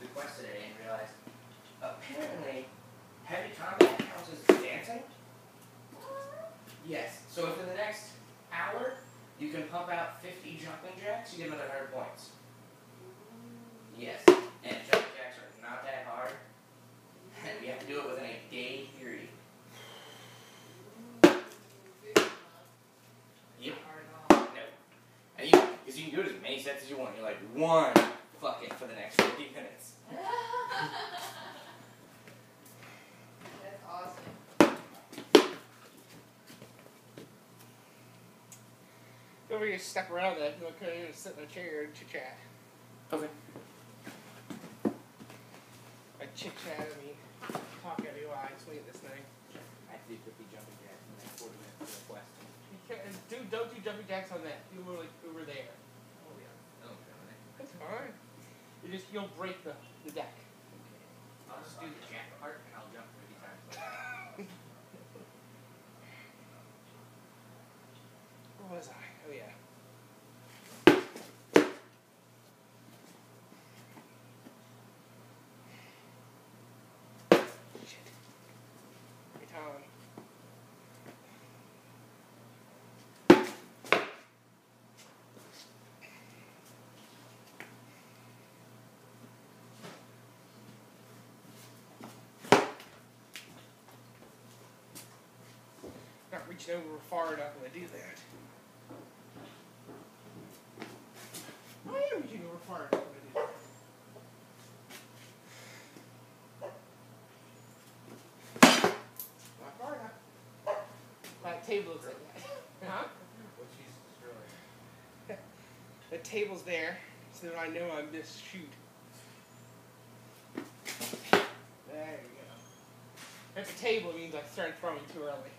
quest today and realized apparently heavy combat counts as dancing. Yes. So if in the next hour you can pump out 50 jumping jacks, you get another 100 points. Yes. And jumping jacks are not that hard. And we have to do it within a day period. Yep. No. And because you can do it as many sets as you want. You're like, one, fuck it, for the next 50 minutes. That's awesome. Over here, step around that. You want to come in and sit in a chair and chit chat. Okay. Like chit chat, I mean, talk at you while I swing at this thing. I have to do 50 jumping jacks in the next 40 minutes for the quest. You can't, don't do jumping jacks on that. Do more like over there. Oh, yeah. Oh, okay. That's fine. You'll break the deck. Okay. I'll just do the jack part and I'll jump 50 times. Where was I? Oh, yeah. Shit. Every time. Not reaching over far enough when I do that. I am reaching over far enough when I do that. Not far enough. That table looks like that. Huh? What she's destroying. The table's there, so that I know I'm just shoot. There we go. If the table means I started throwing too early.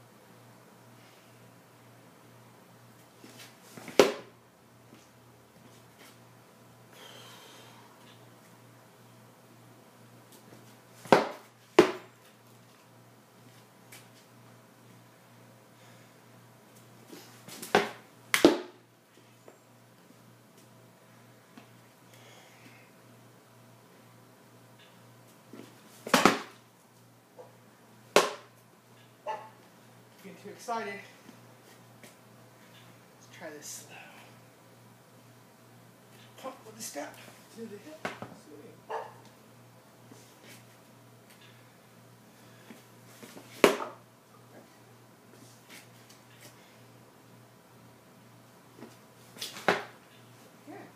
Getting too excited. Let's try this slow. Pump with the step to the hip. Swing. Yeah.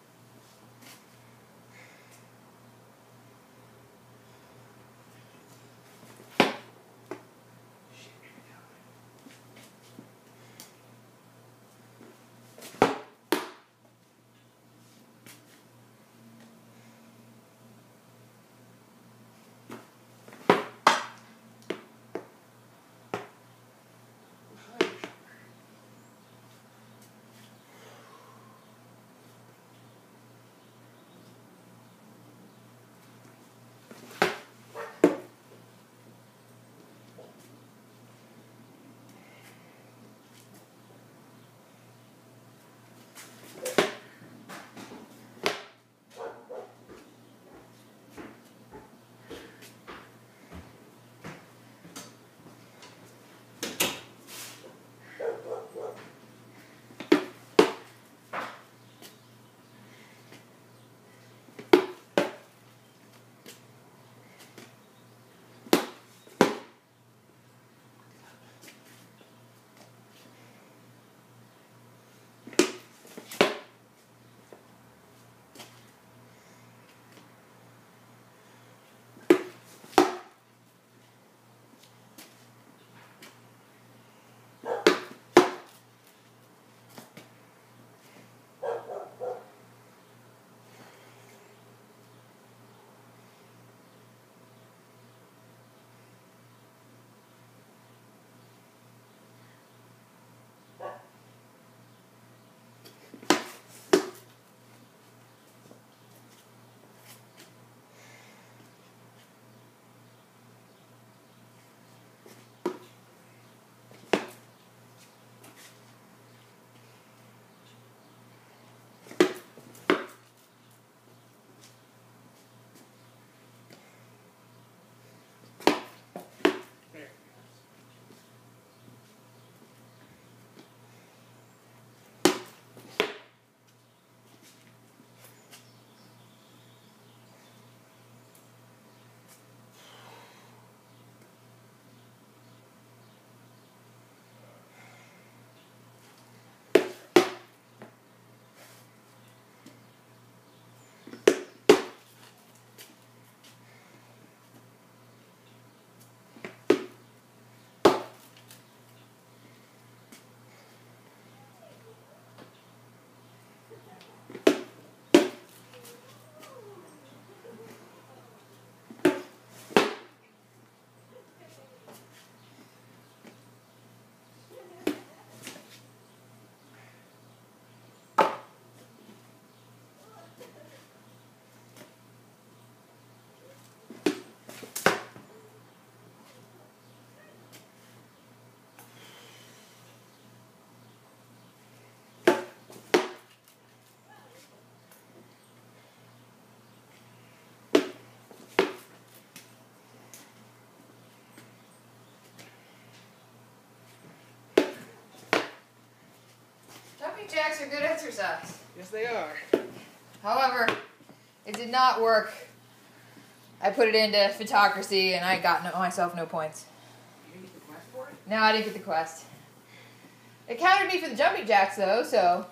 Jumping jacks are good exercise. Yes, they are. However, it did not work. I put it into photocracy and I got myself no points. You didn't get the quest for it? No, I didn't get the quest. It counted me for the jumping jacks though, so.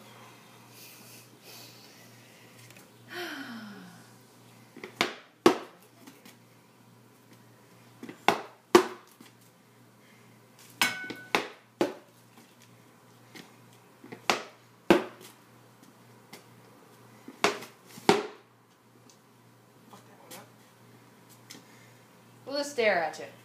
Fuck that one up. We'll just stare at you.